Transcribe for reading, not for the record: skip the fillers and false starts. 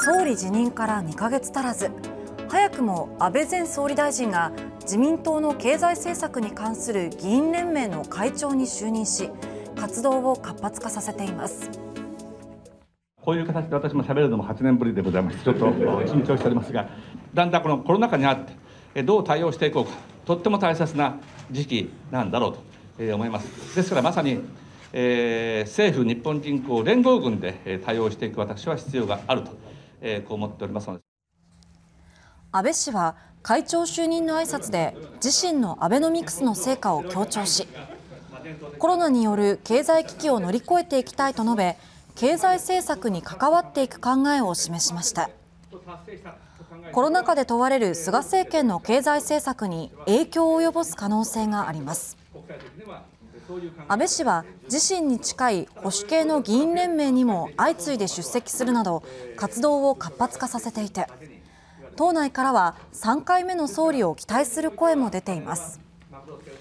総理辞任から2ヶ月足らず、早くも安倍前総理大臣が自民党の経済政策に関する議員連盟の会長に就任し、活動を活発化させています。 こういう形で私も喋るのも8年ぶりでございまして、ちょっと緊張しておりますが、だんだんこのコロナ禍にあってどう対応していこうか、とっても大切な時期なんだろうと思います。ですからまさに政府、日本銀行連合軍で対応していく私は必要があるとこう思っておりますので。 安倍氏は会長就任の挨拶で自身のアベノミクスの成果を強調し、コロナによる経済危機を乗り越えていきたいと述べ、経済政策に関わっていく考えを示しました。コロナ禍で問われる菅政権の経済政策に影響を及ぼす可能性があります。安倍氏は自身に近い保守系の議員連盟にも相次いで出席するなど活動を活発化させていて、党内からは3回目の総理を期待する声も出ています。